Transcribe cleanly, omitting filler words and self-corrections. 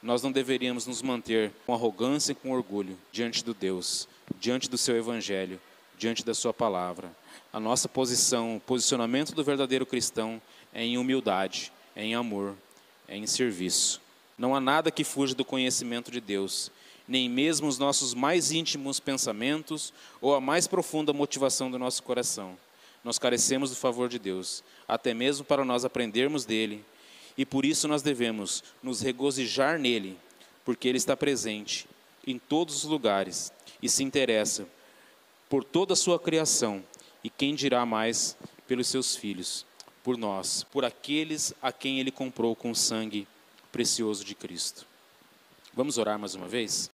nós não deveríamos nos manter com arrogância e com orgulho diante do Deus, diante do seu evangelho, diante da sua palavra. A nossa posição, o posicionamento do verdadeiro cristão é em humildade, é em amor, é em serviço. Não há nada que fuja do conhecimento de Deus, nem mesmo os nossos mais íntimos pensamentos ou a mais profunda motivação do nosso coração. Nós carecemos do favor de Deus, até mesmo para nós aprendermos dele, e por isso nós devemos nos regozijar nele, porque ele está presente em todos os lugares e se interessa por toda a sua criação, e quem dirá mais pelos seus filhos, por nós, por aqueles a quem ele comprou com o sangue precioso de Cristo. Vamos orar mais uma vez?